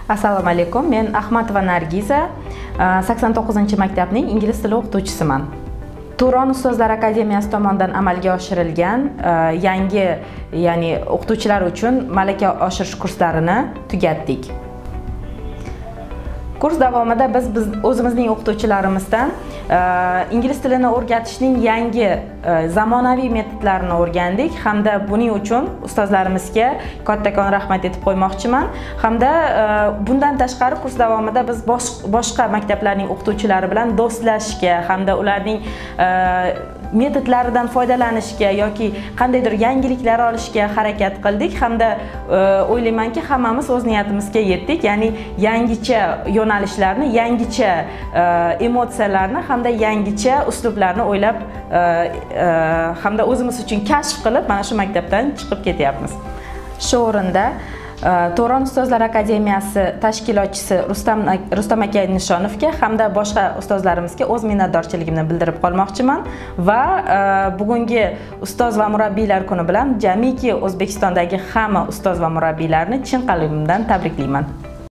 Assalomu alaykum. Men Ahmatova Nargiza, 89-maktabning ingliz tili o'qituvchisiman. Turon Ustozlar akademiyasi tomonidan amalga oshirilgan yangi, ya'ni o'qituvchilar uchun malaka oshirish kurslarini tugatdik. Kurs davomida biz o'zimizning o'qituvchilarimizdan ingliz tilini o'rgatishning yangi zamonaviy metodlarini o'rgandik hamda buning uchun ustozlarimizga kattakon rahmat aytib qo'ymoqchiman. Hamda bundan tashqari kurs davomida biz boshqa maktablarning o'qituvchilari bilan do'stlashishga hamda ularning metodlaridan foydalanishga yoki qandaydir yangiliklar olishga harakat qildik hamda o'ylaymanki hammamiz o'z niyatimizga yetdik, ya'ni yangicha yo'nalishlarni, yangicha emotsiyalarni hamda yangicha uslublarni o'ylab hamda o'zimiz uchun kashf qilib mana shu maktabdan chiqib ketyapmiz. Shu o'rinda Turon Ustozlar akademiyasi tashkilotchisi Rustam aka Nishonovga hamda boshqa ustozlarimizga o'z minnatdorchiligimni bildirib qolmoqchiman va bugungi ustoz va murabbiylar kuni bilan jamiki O'zbekistondagi hamma ustoz va murabbiylarni chin qalbimdan tabriklayman.